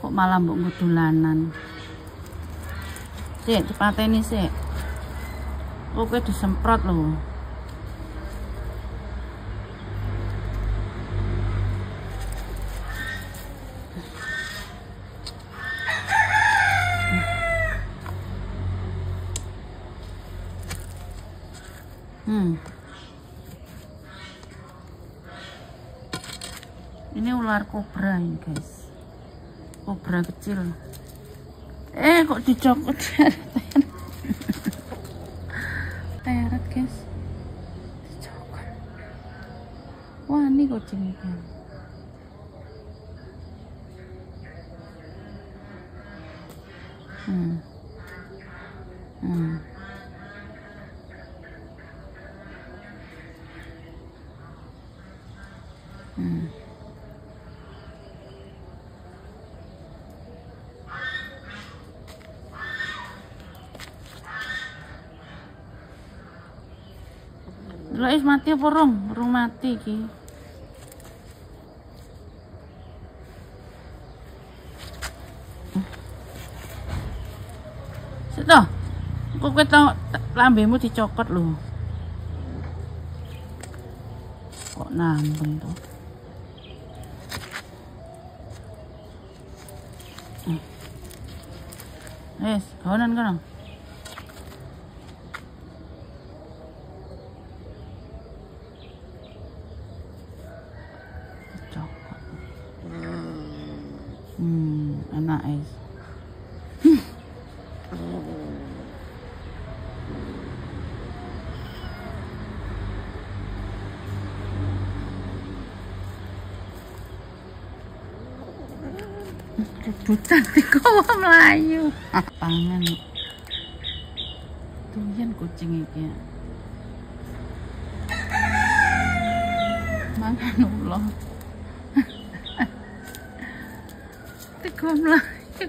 Kok malah mbok ngudulanan. Sik, dipateni sik. Oke disemprot loh. Ini ular kobra ini guys, kobra kecil. Kok dicokot teret guys, dicokot. Wah ini kucing ini. Lha is mati apa rong? Rong mati iki. Sito. Kok ketok lambemu dicokot lho. Kok nambung to? Wes, kawanan kan? Enak es. Rebutan di kowe melayu. Pangan. Doyan kucing iki. Mangan ulo. Teko melayu.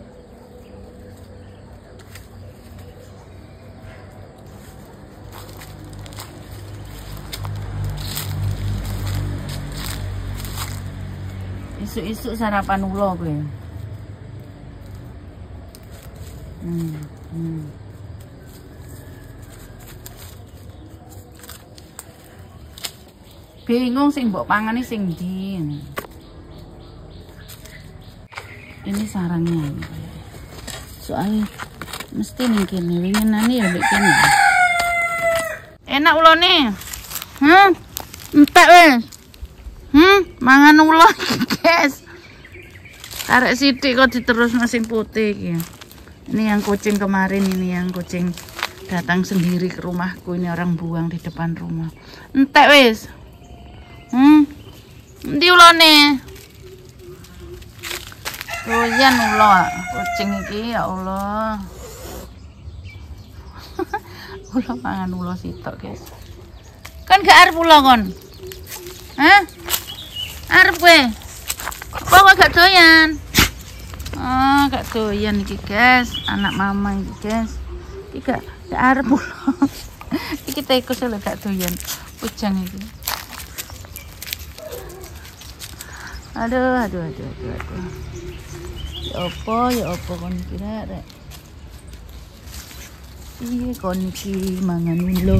Isuk-isuk sarapan ulo kowe. Bingung sing mbok pangani sing ndi. Ini sarangnya. Soalnya mesti ning kene winginane ya nek kene. Enak ulone. Entek wis. Mangan ulo, guys. Tarik sithik kok diterusno sing putih iki. Ini yang kucing kemarin, ini yang kucing datang sendiri ke rumahku. Ini orang buang di depan rumah. Entek wis. Endi ulone? Doyan ulo kucing iki ya Allah. Ulo mangan ulo sitok, guys. Kan gak arep ulo kon. Hah? Arep kowe? Apa kok gak doyan? Oh, gak doyan iki, guys. Anak mama iki, guys. Iki gak arep ulo. Iki tikus lho gak doyan. Ujang iki. Aduh. Ya apa kon kira rek. Iya kon iki mangan ulo.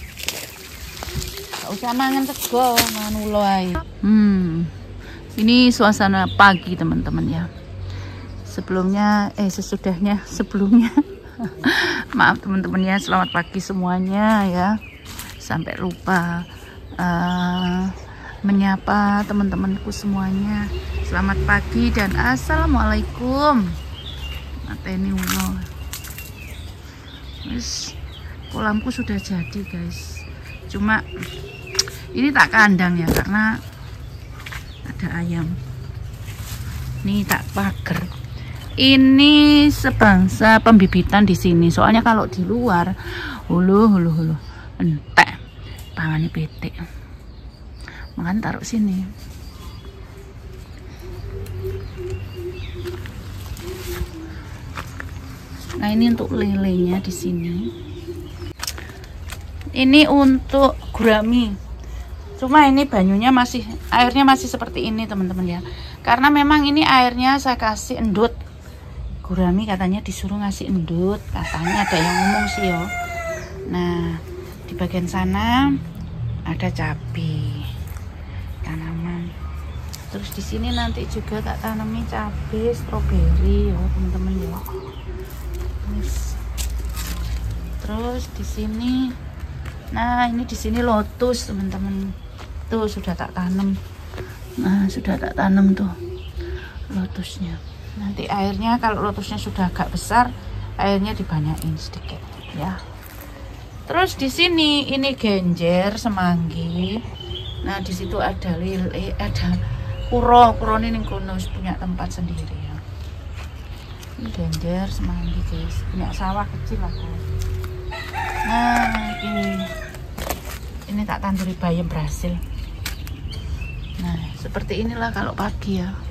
Gak usah mangan tego, mangan ulo ae. Ini suasana pagi teman-teman ya. Sebelumnya maaf teman-teman ya, selamat pagi semuanya ya. Sampai lupa menyapa teman-temanku semuanya. Selamat pagi dan assalamualaikum. Mateni ulo. Wis kolamku sudah jadi, guys. Cuma ini tak kandang ya karena ada ayam. Ini tak pagar. Ini sebangsa pembibitan di sini. Soalnya kalau di luar, hulu entek, pangane petik. Makan taruh sini. Nah ini untuk lelenya di sini. Ini untuk gurami. Cuma ini banyunya airnya masih seperti ini teman-teman ya. Karena memang ini airnya saya kasih endut. Gurami katanya disuruh ngasih endut, katanya ada yang ngomong sih yo. Nah, di bagian sana ada cabai tanaman. Terus di sini nanti juga tak tanami cabai stroberi ya teman-teman ya. Terus di sini, nah ini di sini lotus teman-teman. Tuh sudah tak tanam. Nah sudah tak tanam tuh lotusnya. Nanti airnya kalau lotusnya sudah agak besar, airnya dibanyakin sedikit ya. Terus di sini ini genjer semanggi. Nah di situ ada lili, ada kuro ini kono punya tempat sendiri ya. Ini genjer semanggi guys, punya sawah kecil lah guys. Nah ini tak tanduri bayam berhasil. Nah seperti inilah kalau pagi ya.